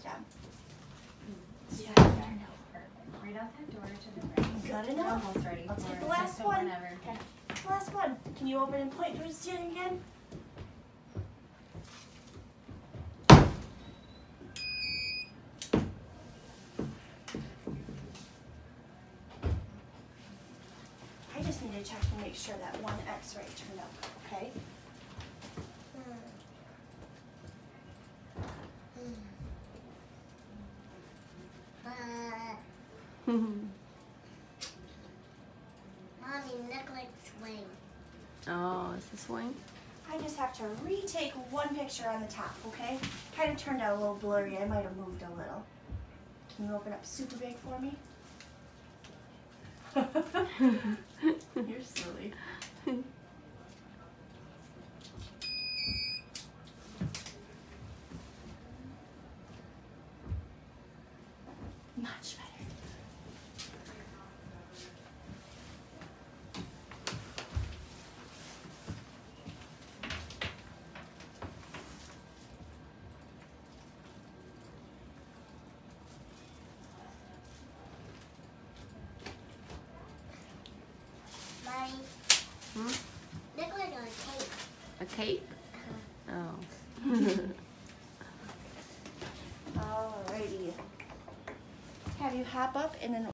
Good job. Yeah, perfect. Right out that door to the right. Good We're enough. almost ready. I'll take for the last just one. whenever. Okay. Last one. Can you open and point towards the ceiling again? I just need to check to make sure that one X-ray turned out good, okay? Mommy, look like swing. Oh, is this swing? I just have to retake one picture on the top, okay? Kind of turned out a little blurry. I might have moved a little. Can you open up super big for me? You're silly. Much better. Mommy, Hmm? look like a cake. A cape? Oh. Alrighty. Have you hop up and then